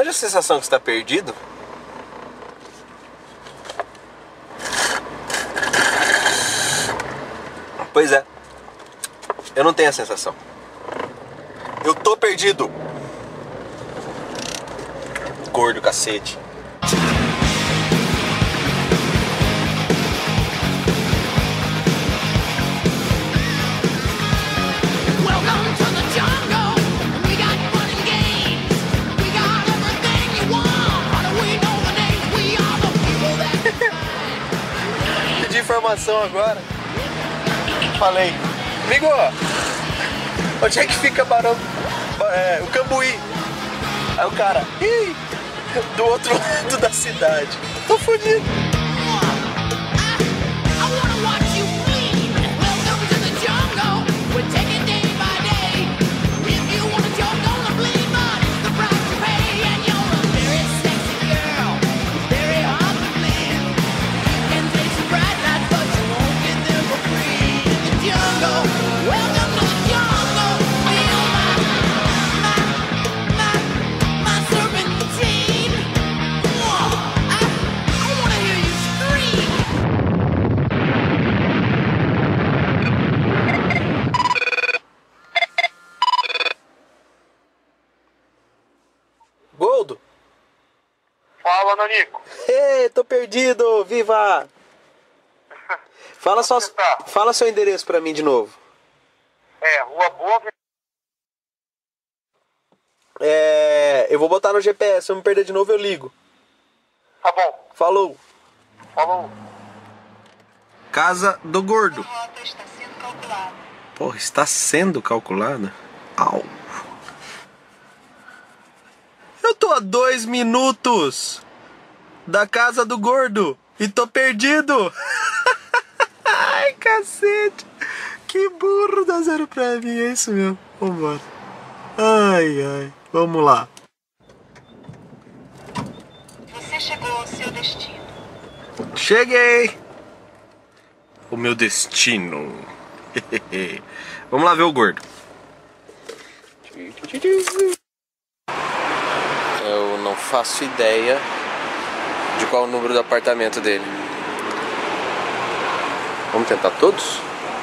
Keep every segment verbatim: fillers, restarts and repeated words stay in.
Manja a sensação que você tá perdido? Pois é. Eu não tenho a sensação. Eu tô perdido. Gordo, cacete. Pedi informação agora. Falei, amigo, onde é que fica Barão, é, o Cambuí? Aí o cara, ih, do outro lado da cidade. Tô fudido. Goldo? Fala, Nanico. Ei, tô perdido, viva! Fala, só, tá? fala seu endereço pra mim de novo. É, Rua Boa. É, eu vou botar no G P S, se eu me perder de novo eu ligo. Tá bom. Falou. Falou. Casa do Gordo. A rota está sendo calculada. Porra, está sendo calculada? Au. Eu tô a dois minutos da casa do Gordo e tô perdido. Ai, cacete. Que burro, dá zero pra mim, é isso mesmo. Vambora. Ai, ai. Vamos lá. Você chegou ao seu destino. Cheguei. O meu destino. Vamos lá ver o Gordo. Eu não faço ideia de qual o número do apartamento dele. Vamos tentar todos?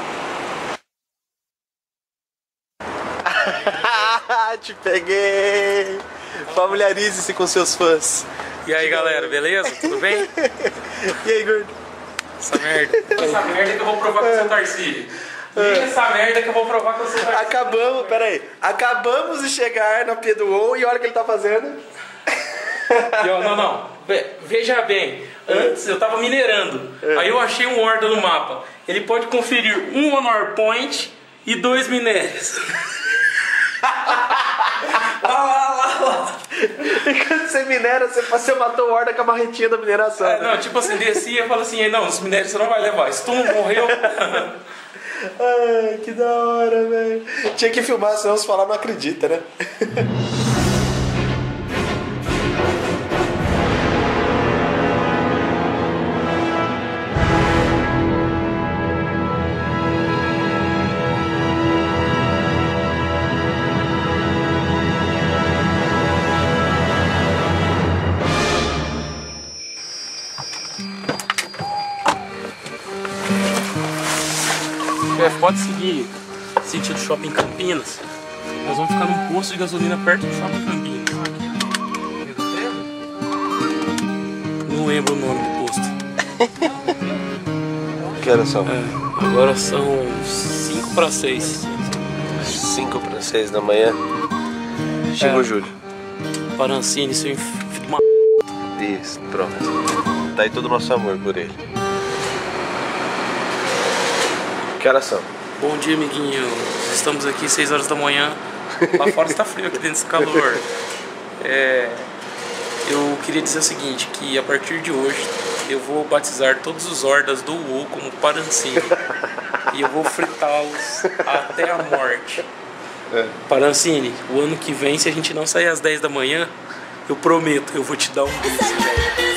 Te peguei! Familiarize-se com seus fãs. E aí, galera, beleza? Tudo bem? E aí, Gordo? Essa merda. Essa merda que eu vou provar com o seu Tarcísio. Liga essa merda que eu vou provar com o seu Tarcísio. Acabamos, peraí. Acabamos de chegar na P do O e olha o que ele tá fazendo. Eu, não, não. Veja bem. Antes eu tava minerando. Aí eu achei um horda no mapa. Ele pode conferir um honor point e dois minérios. Lá, lá, lá, lá. E quando você minera, você, você matou o horda com a marretinha da mineração. É, não, tipo assim, descia e fala assim, não, os minérios você não vai levar. Se tu não morreu. Ai, que da hora, velho. Tinha que filmar, senão os falar não acredita, né? Chefe, pode seguir sentido Shopping Campinas. Nós vamos ficar num posto de gasolina perto do Shopping Campinas. Não lembro o nome do posto. Que horas são? É, agora são cinco para seis. cinco para seis da manhã. Chegou o É. Júlio. Parancini, seu filho de uma... Isso, pronto. Tá aí todo o nosso amor por ele. Que horas são? Bom dia, amiguinho. Estamos aqui seis horas da manhã. Lá fora está frio, aqui dentro desse calor. É, eu queria dizer o seguinte, que a partir de hoje eu vou batizar todos os hordas do WoW como Parancini. E eu vou fritá-los até a morte. É. Parancini, o ano que vem, se a gente não sair às dez da manhã, eu prometo, eu vou te dar um beijo.